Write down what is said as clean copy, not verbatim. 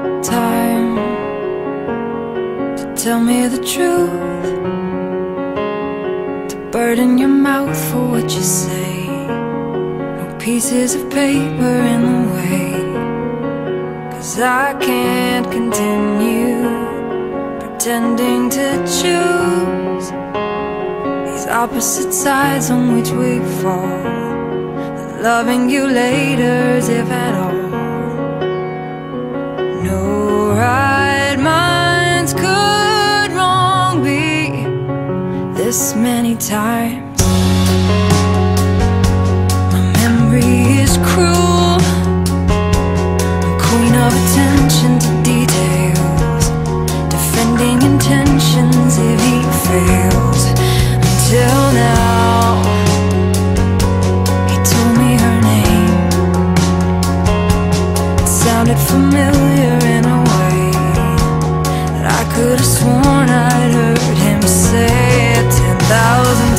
time to tell me the truth, to burden your mouth for what you say. No pieces of paper in the way, 'cause I can't continue pretending to choose these opposite sides on which we fall. That loving you later's, if at all. No right minds could wrong be this many times. My memory is cruel, I'm queen of attention to details, defending intentions if he fails. Until now, he told me her name. It sounded familiar in a way that I could have sworn I'd heard him say it 10,000